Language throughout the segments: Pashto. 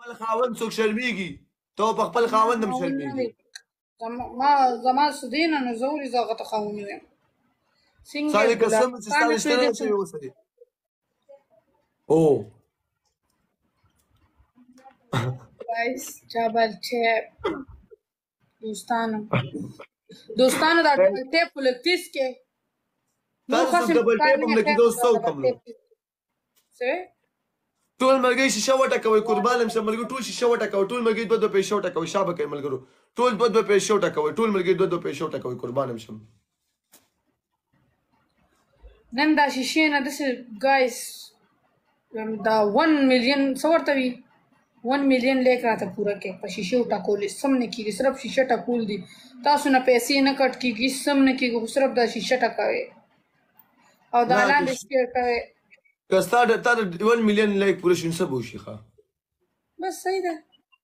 خپل خاوند څوک شرمېږي ته په خپل خاوند هم شرمېږي زما سدینه نو زوري زه هغه ته خاوند یم ستا دې قسم چې ستا رشته نه شوې اوسه او guys double tap دوستانو دا ډبل ټیپ ولکتیس کې تاسو ډبل ټیپ هم لکه دوستو کوم څه ټول مرګي شیشه وټکوي قربان هم مرګي ټول شیشه وټکوي ټول مرګي دوه پیسې وټکوي شابه کوي ملګرو ټول دوه پیسې وټکوي ټول مرګي دوه پیسې وټکوي قربان هم شم نن دا شیشه نه د ګایس دا 1 مليون څورته وي 1 مليون لیک راته پوره کې په شیشه وټکول سم نه کیږي صرف شیشه ټکول دي تاسو نه پیسې نه کټ کیږي سم نه کیږي صرف دا شیشه ټکوي او دا لاندې شیر کوي که ستا د 1 مليون لیک پوره شي څه به وشي ښه بس صحیح ده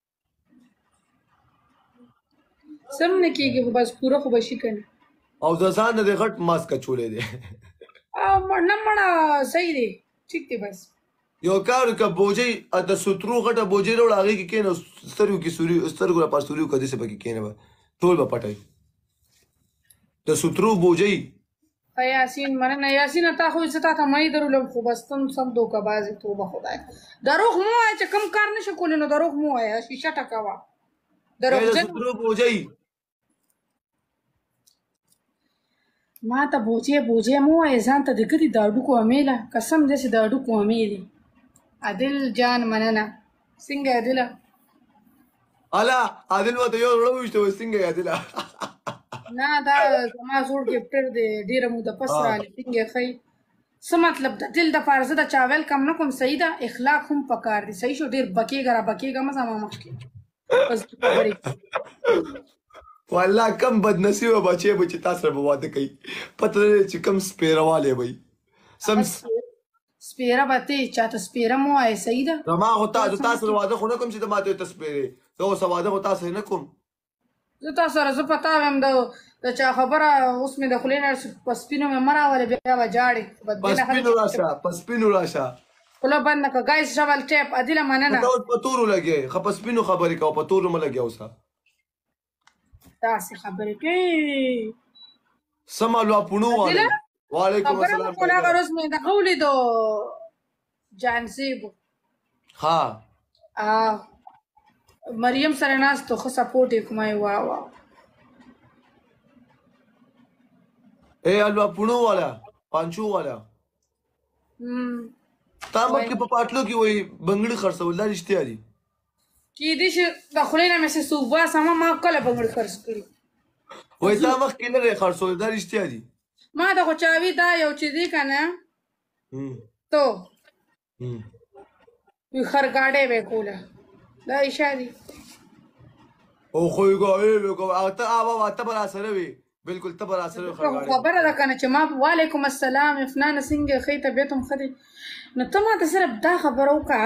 سم نه کیږي خو بس پوره خو به شي که نه او د ځان نه د غټ ماسک اچولی دی نه مړه صحیح دی ټیک دی بس یو کار وکړه بوجۍ د سوترو غټه بوجۍ راوړه هغې کې کښېنه سترګو کې سترګو لپاره سوري وکړه داسې پکې کښېنه به ټول به پټوي د سوترو بوجۍ یاسین مننه یاسینه تا خو زه تا ته مې درولم خو بس تم سم دوکه بازې توبه خدای دروغ مو وایه چې کم کار نه شو کولی نو دروغ مو وایه شیشه ټکوه د سوترو بوجۍ ما ته بوجۍ مو وایه ځان ته د ګدي د هډوکو امیله قسم داسې د هډوکو امیلې عادل جان مننه څنګه عادله الا عادل ورته یو زړه وویشته وایي څنګه یې عادله نه دا زما زوړ ګفټر دی ډېره موده پس راغلی څنګه ښایي څه مطلب د دل دپاره زه د چا ویلکم نه کوم صحیح ده اخلاق هم پکار دی صحیح شو ډېر بکېږه را بکېږه مه زما مخکې بس خبرې والله کم بدنصیبه بچی به چې تا سره به واده کوي پته نه لري چې کم سپېرهوالی به وي سم سپېره به ته چاته سپېره مه وایې صحیح ده زما خو تا سره واده خو نه کوم چې ته ما ته ته سپېرې زه اوس واده خو تا سره نه کوم زه تا سره زه پتا ویم د چا خبره اوس مې د خولې نه په سپینو مې مه راولې بیا به جاړې په سپینو راشه خوله بند نه کړه ګایس ډبل ټیپ عادله مننه ته اوس په تورو لګې ښه په سپینو خبرې کوه په تورو مه لګې اوسه داسې خبرې کوي سمه لوا پونو والی وعلیکم خبره السلام مو کول هغه روز مې دغه ولیدو جانزیبو ها مریم سره ناستو ښه سپورټ یې کوم واه واه اے الوا پونو والا پانچو والا تا مخکې په پاټلو کې وایي بنګړي خرڅول دا رښتیا دي کیدای شي د خولې نه مې څه څوک باسمه ما کله بنګړي خرڅ کړي وایي تا مخکې نه دی خرڅول دا رښتیا دي ما ته خو چاوي دا یو چې دی که نه تو وي خرګاډۍ به یې کوله دا اشا دي او خو یې ته به راسره وې بلکل ته به راسره وې خرګاډۍ خبره ده که نه چې ما وعلیکم السلام افنانه څنګه ښې طبیعت هم ښه دی نو ته ما ته صرف دا خبره وکړه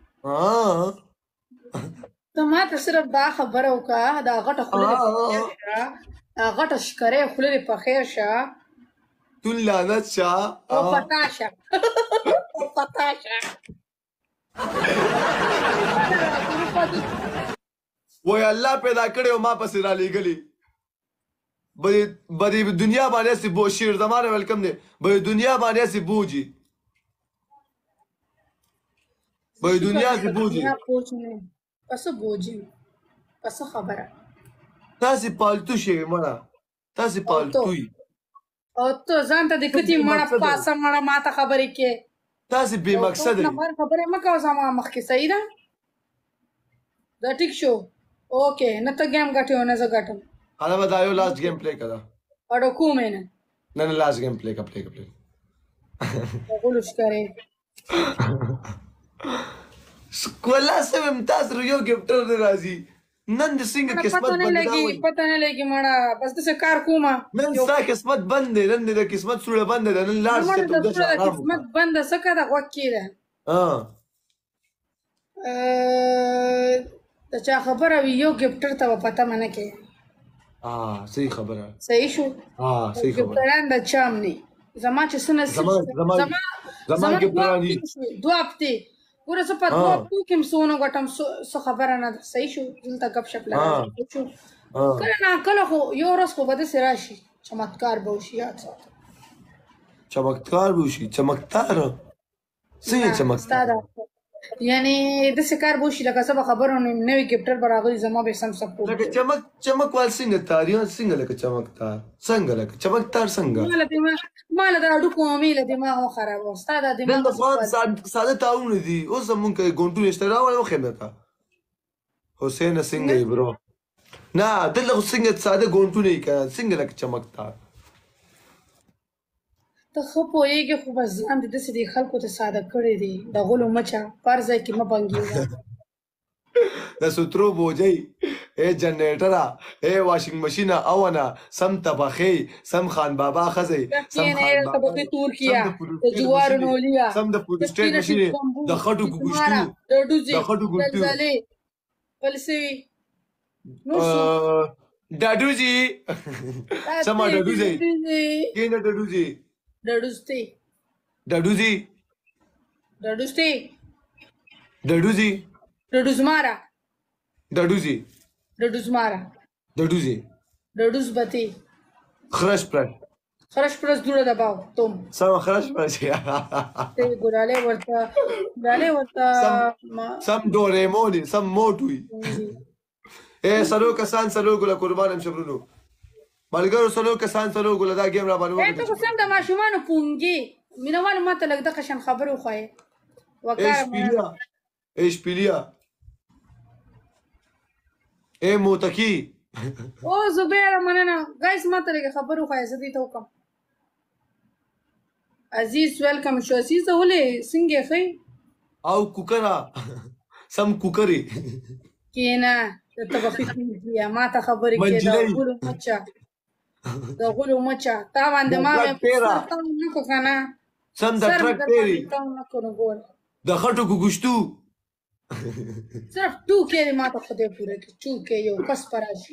ته ما ته صرف دا خبره وکړه دا غټه خوله دې دا غټه شکرۍ خوله دې په خیر شه تو لعنت شه او پتا شه پتا شه وای الله پیدا کړی او ما پسې رالیږلي بری دنیا باندې هسې بو شیر زمانه ویلکم دی بری دنیا باندې هسې بوجي بری دنیا هسې بوجي پسه بوجي پسه خبره تاسې پالتو شوې مړه تاسې پالتو یي او ته ځان ته د کتې مړه پاسه مړه ما ته خبرې کې تاسې بې مقصده یي خبرې مه کوه زما مخکې صحیح ده دا ټیک شو اوکې نه ته ګیم ګټې او نه زه ګټم حالا به دا یو لاست گیم پلی کړه اډو کومې نه نه لاست گیم پلی کړه غلو ښکارې والله سم تاسو یو ګفټر دی راځي نن د څنګه قسمت پته نه لګي مړه بس داسې کار کومه نن ستا قسمت بند دی نن د قسمت سوړه بند ده نن لاړ شي د قسمت بنده څه که ده غوږ کې ده د چا خبره وي یو ګفټر ته به پته منه کې صحیح خبره صحیح شو صحیح خبره ګفټران د چام نه زما چې څه نصیب زما ګفټران دي 2 هفتې ګوره زه په دوه ټوکې هم څه ونه ګټم څه خبره نه ده صحیح شو دلته ګپ شپ لګوو کله ناکله خو یو ورځ خو به داسې راشي چمتکار به وشي یاد ساته چمکدار به وشي چمکدار څنګه چمکدار یعنی داسې کار به وشي لکه زه به خبر وم نوي ګفټر به راغلي زما به سم سپورټ لکه چمکوال څنګه تاریان څنګه لکه چمکدار څنګه لکه چمکدار څنګه ما له د هډوکو مې له دماغ وخرابه ستا دا دماغ ساده تاونه دي اوس زمونږ ګونټونه شته راوړه وښیم درته حسینه څنګه یې برو نه دلته خو څنګه ساده ګونټونه یې که څنګه لکه چمکدار ته ښه پوهېږې خو بس ځان دې داسې دې خلکو ته ساده کړی دی د غلو مچه په هر ځای کې مه بنګېږه د سترو بوجۍ جنریټره واشنګ مشینه اونه سم طبخې سم خان بابا ښځې طبقې تورکیا د جوارو نولیا سم د فوډسټیټ مشینې د خټو ګوشتو د ډوزي زلزلې بل څه وي ډاډوزي سمه ډاډوزي کینه ډاډوزي ډاډوزتي ډاډوزي ډاډوزتي ډاډوزي ډاډوزمارا ډاډوزي ډاډوزمارا ډاډوزي ډاډوزبتي خرش پرش پرس دوړه دباو توم سم خرش پرش ته ګوراله ورته سم دوريموني سم موټوي سلو کسان سلو ګل قربانم شبرونو ملګرو سلو کسان سلو ګل دا گیم را باندې ته سم د ماشومان پونګي مینوال ماته لګ د قشن خبرو خوای وکړه اشپیلیا موتکی او زبیر مننه گایس ماته لګ خبرو خوای زدي ته وکم عزیز ویلکم شو عزیز ولې څنګه خې او کوکرا سم کوکری کینا ته بخښتې یا ماته خبرې کې دا غلو مچا تا باندې ما نه کو کنه سم د ټرک پیری د خټو ګوشتو صرف تو کې ماته خدای پوره کې چو کې یو کس پراشي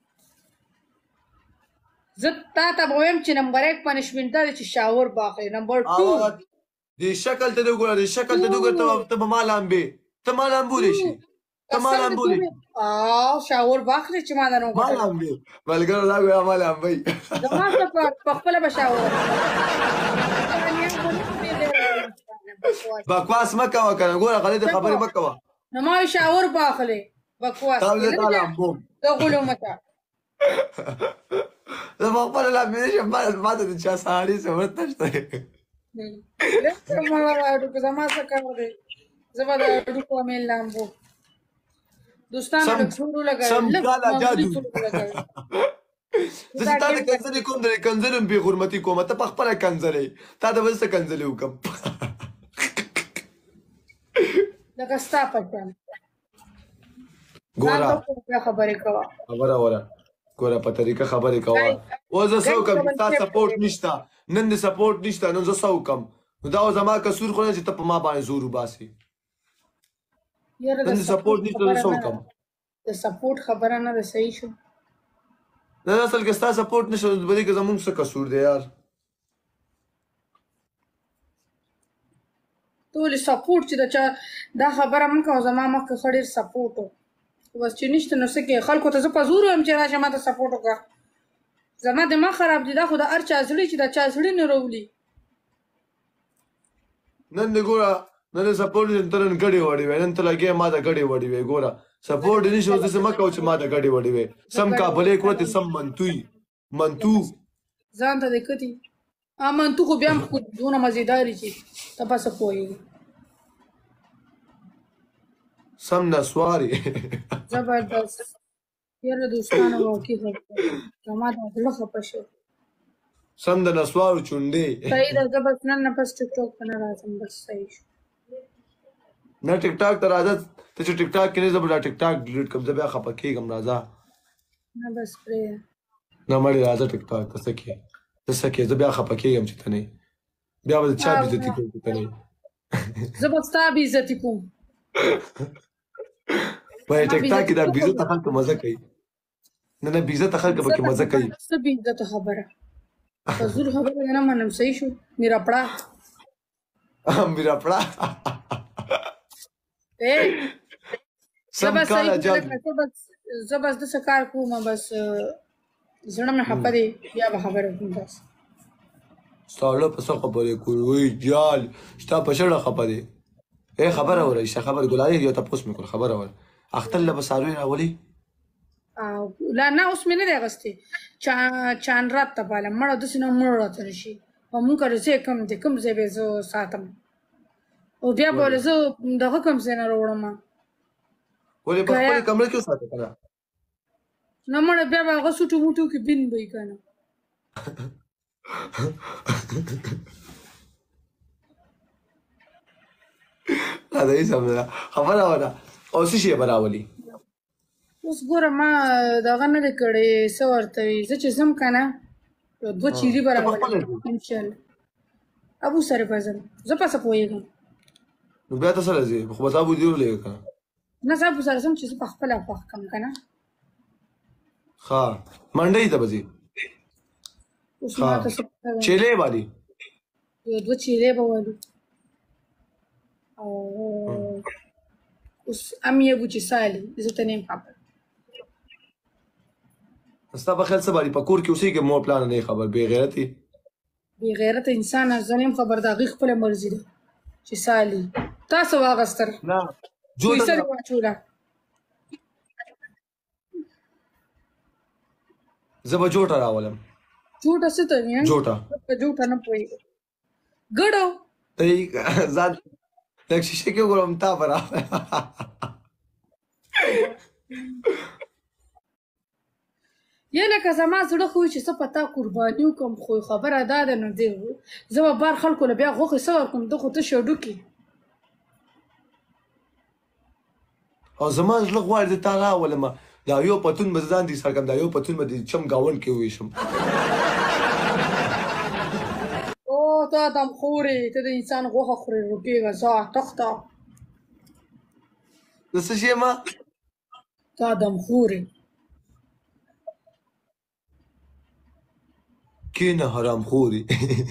زه تا ته وایم چې نمبر 1 پنشمنت دی چې شاور باخې نمبر 2 د شکل ته وګوره د شکل ته وګوره ته مالامبه ته مالامبو دي شي ته مالامبو دي شاور باخې چې ما نه نو مالامبه ملګر لا ویا مالامبه زما ته په خپل به شاور بکواس مکه وکنه ګوره غلط خبرې مکه وا نو ما شاور باخلې بکواس دا غلو مته زه په خپله لا مې ما ته د چا سهاري صورت نشته زما څه کار دی زه به د هډوکو امیل لامبو دوستانو لږ سورو لګوي زه چې تا ته کنځلې کوم د کنځلې هم بې حرمتي کوم ته په خپله کنځلې تا ته به څه کنځلې وکړم لکه ستا په شان ګوره خبرې کوه خبره ګوره په طریقه خبرې کوه اوس زه څه وکړم ستا سپورټ نشته نن د سپورټ نشته نو زه څه وکړم نو دا زما قصور خو نه چې ته په ما باندې زور وباسې نن د سپورټ نشته زه څه وکړم د سپورټ خبره نه ده صحیح شو نه اصل کې ستا سپورټ نشته نو په دې کې زمونږ څه قصور دی یار ټول سپورټ چې دا خبره مونږ کوو زما مخکې ښه ډېر سپورټ و بس چې نشته نو څه کې خلکو ته زه په زور وایم چې راشه ما ته سپورټ وکړه زما دماغ خراب دی دا خو د هر چا زړه چې د چا زړه نه راولي نن دې ګوره نن دې سپورټ ته نن ګډې وړې وې نن ته لګې ما ته ګډې وړې وې ګوره سپورټ دې نشو داسې مه کوه چې ما ته ګډې وړې وې سم کابلې کړو سم منتو ځان ته دې کتي منتو خو بیا هم خو دونه مزېداري چې ته به څه پوهېږې سم نسواري زبردست یاره دوستانو واقعي خبره زما د زړه خفه شو سم د نسوارو چونډې صحیح ده زه بس نن نه پس ټیک ټاک ته نه راځم بس صحیح شو نه ټیک ټاک ته راځه ته چې ټیک ټاک کې نه زه به دا ټیک ټاک ډیلیټ کړم زه بیا خفه کېږم راځه نه بس پرېږده نه مړې راځه ټیک ټاک ته څه کې ته څه کې زه بیا خفه کېږم چې ته نه بیا به د چا بېزتي کوم چې ته نه زه به ستا بېزتي کوم په ټیک ټاک کې دا بېزته خلک مزه کوي نه بېزته خلک پکې مزه کوي څه بېزته خبره په زور خبره نه منم صحیح شو میرا پړه سم بس کاله صحیح جل لکه زه بس داسې کار کوم بس زړه مې خفه دی بیا به خبره کوم بس ساړه په څه خبرې کوي وای جال ستا په شړه خفه دی خبره وره شه خبره ګلالي یو تاسو مې کول خبره وره اختر له بساروي راولي لا نه اوس مې نه دی اغوستې چاند رات ته پالم مړه داسې نه مړ راته نه شي او مونږ کره ځای کم دی کوم ځای به زه ساتم او بیا به ولې زه دغه کوم ځای نه راوړم ولې په خپل کمره کې وساته کنه نه مړه بیا به هغه سوټو موټو کې بین به یې که نه دا یې سم ده خبره وره او څه شی به راولي اوس ګوره ما دغه نه دی کړی څه ورته وي زه چې ځم که نه یو دوه چیري به راولم انشاءالله ابو سره به ځم زه پسه پوهېږم نو بیا ته سره ځې خو به تا بودي ولېږه که نه نه زه ابو سره ځم چې زه په خپله خوښ کړم که نه ښه منډۍ ته به ځې اوس ما ته څه پته ده چیلې والي یو دوه چیرې به والو او اوس ام یې بو چې سالي زه ته نه یم خبر ستا په خیال څه بالي په کور کې اوسېږي مور پلان نه خبر بې غیرتي بې غیرته انسان زه نه یم خبر د هغې خپله مرضي ده چې سالي تاسو واغستل نه پیسه دې واچوله زه به جوټه راولم جوټه څه ته وایي جوټه په جوټه نه پوهېږم ګډو ته یې ځان لږ شیشې کې وګورم تا به راغلی یا لکه زما زړه خو وي چې څه په تا قرباني وکړم خو خبره دا ده نو دی زه به بار خلکو له بیا غوښې څه ورکړم ده خو تشې هډوکي او زما زړه غواړي د تا راولمه دا یو پتون به ځان دي سر کړم دا یو پتون به د چم ګاونډ کې وویشم او ته دمخورې ته د انسان غوښه خورې روکېږه ځه تخته زه څه شی یم تا دمخورې کینه حرام خوري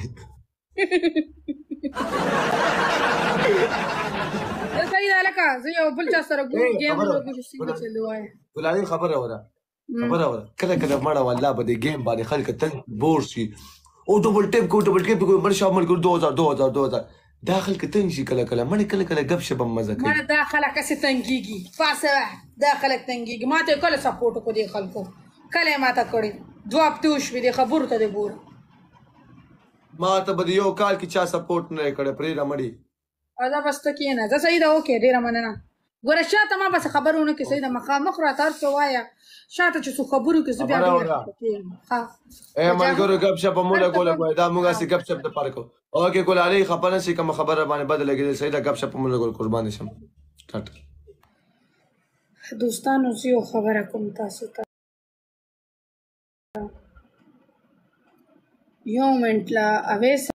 صحیح ده لکه زه یو بل چا سره ګورم ګیم لوبې څنګه چلو وایه ګلالي خبره وره خبره وره کله کله مړه والله به د ګیم باندې خلک تنګ بور شي او ډبل ټیپ کو مړ شامل کړو 2000 دا خلک تنګ شي کله کله مړ کله کله غب شپ مزه کوي مړه دا خلک څه تنګيږي پاسه دا خلک تنګيږي ما ته کله سپورټ کو دي خلکو کله ما ته کړی جواب ته وشوي دي خبرو ته دی ګور ما ته به یو کال کې چا سپورټ نه کړی پرې رمړي دا بس ته کېنه زه صحیح ده اوکې ډېره مننه ګوره شاته ما بس خبرونه کې صحیح ده مخامخ راته هر څه وایه شاته چې څو خبرو کې زه بیا ملګرو ګپ شپ مو لګوله کوی دا موږ هسې ګپ شپ دپاره کوو اوکې ګلالۍ خفه نه شي کومه خبره باندې بده لګېدل صحیح ده ګپ شپ مو لګول قربانې شم دوستانو زه یو خبره کوم تاسو ته یو منټ لا اویس